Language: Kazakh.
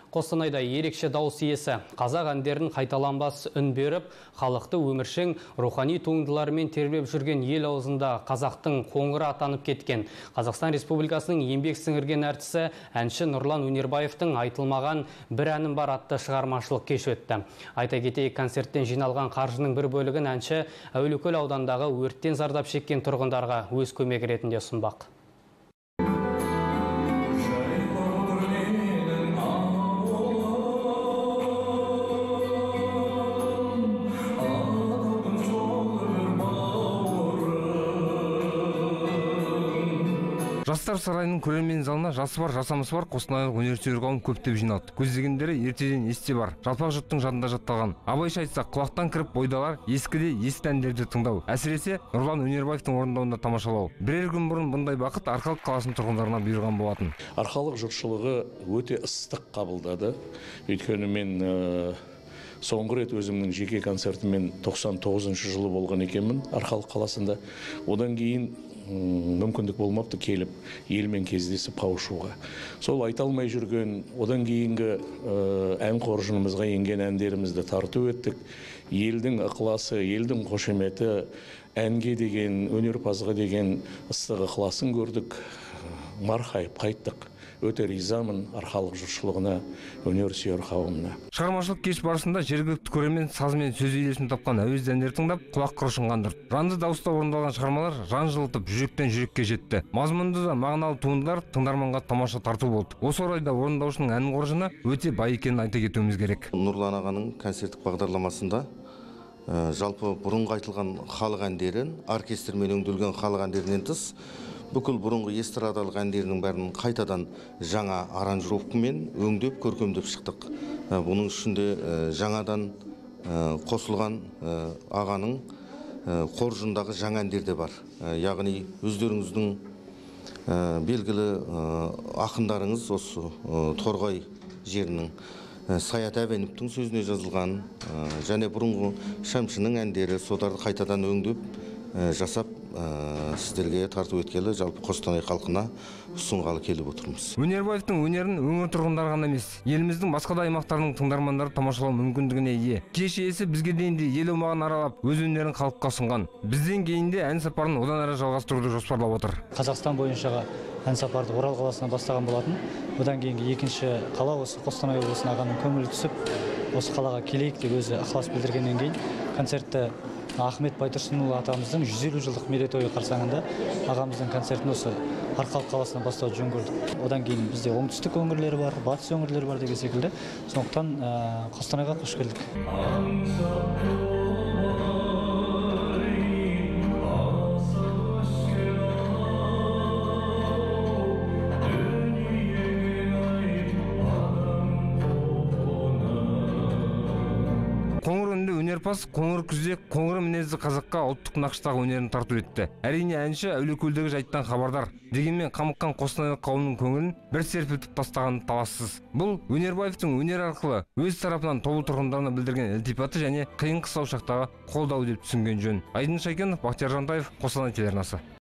Қостанайда ерекше дауыс иесі қазақ әндерін қайталанбас үн беріп, халықты өміршең рухани туындыларымен тербеп жүрген ел аузында қазақтың қоңыры атанып кеткен. Қазақстан Республикасының еңбек сіңірген әртісі әнші Нұрлан Өнербаевтың айтылмаған бір әнім бар атты шығармашылық кеш өтті. Айта кетейік, концерттен жиналған қаржының бір бөлігін әнші Әулиекөл аудандағы өрттен зардап шеккен тұрғындарға өз көмегі ретінде ұсынбақ. Жастар сарайының көрермен залына жасы бар, жасамысы бар қостанайлық өнерсүйер қауым көптеп жиналды. Көздегендері ертеден есте бар, жалпақ жұрттың жадында жатталған. Абайша айтсақ, құлақтан кіріп бойдалар, ескіде есті әндерді тыңдау. Әсіресе Нұрлан Өнербаевтың орындауында тамашалау. Бірер күн бұрын бұндай бақыт Арқалық қаласының тұрғындарына бұйырған болатын. Арқалық жұртшылығы өте ыстық қабылдады. Өйткені мен соңғы рет өзімнің жеке концертімен 99 жылы болған екенмін Арқалық қаласында. Одан кейін мүмкіндік болмапты келіп, елмен кездесіп қауышуға. Сол айта алмай жүрген, одан кейінгі ән қоржынымызға енген әндерімізді тарту еттік. Елдің ықыласы, елдің қошеметі, әнге деген, өнерпазға деген ыстық ықыласын көрдік. Марқайып қайттық. Өте ризамын Арқалық жұртшылығына, өнерсүйер қауымына. Шығармашылық кеш барысында жергілікті көрермен сазымен сөз үйлесім тапқан әуез әндер тыңдап, құлақ құрышын қандырды. Жанды дауыста орындалған шығармалар жан жылытып, жүректен жүрекке жетті. Мазмұнды да мағыналы туындылар тыңдарманға тамаша тарту болды. Осы орайда орындаушының ән қоржыны өте бай екенін айта кетуіміз керек. Нұрлан ағаның концерттік бағдарламасында жалпы бұрынғы айтылған халық әндерін, оркестрмен өңделген халық әндерінен тыс, бүкіл бұрынғы эстрадалық әндерінің бәрін қайтадан жаңа аранжировкамен өңдеп, көркемдеп шықтық. Бұның ішінде жаңадан қосылған ағаның қоржындағы жаңа әндер де бар. Яғни өздеріңіздің белгілі ақындарыңыз осы Торғай жерінің Саят Әбеновтің сөзіне жазылған және бұрынғы Шәмшінің әндері содарды қайтадан өңдеп жасап сіздерге тарту еткелі жалпы Қостанай халқына ұсынғалы келіп отырмыз. Өнербаевтың өнерін өңір тұрғындары ғана емес, еліміздің басқа да аймақтарының тыңдармандары тамашалау мүмкіндігіне ие. Кеш иесі бізге дейін де ел аумағын аралап, өз өнерін халыққа ұсынған. Бізден кейін де ән сапарын одан әрі жалғастыруды жоспарлап отыр. Қазақстан бойынша ән сапарды Орал қаласына бастаған болатын. Одан кейінгі екінші қала осы Қостанай облысына ағаның көңілі түсіп, осы қалаға келейік деп өзі ықылас білдіргеннен кейін концертті Ахмет Байтұрсынұлы атамыздың 150 жылдық мерейтойы қарсаңында ағамыздың концертін осы Арқалық қаласынан бастауды жөн көрдік. Одан кейін бізде оңтүстік өңірлері бар, батыс өңірлері бар деген секілді. Сондықтан Қостанайға қош келдік. Қоңыр үнді өнерпаз қоңыр күзде қоңыр мінезді қазаққа ұлттық нақыштағы өнерін тарту етті. Әрине әнші Әулиекөлдегі жайттан хабардар. Дегенмен қамыққан қостанайлық қауымның көңілін бір серпілтіп тастағаны талассыз. Бұл Өнербаевтың өнер арқылы өз тарапынан тобыл тұрғындарына білдірген ілтипаты және қиын қыстау шақтағы қолдау деп түсінген жөн. Айдын Шайкенов, Бақтияр Жантаев, Қостанай телеарнасы.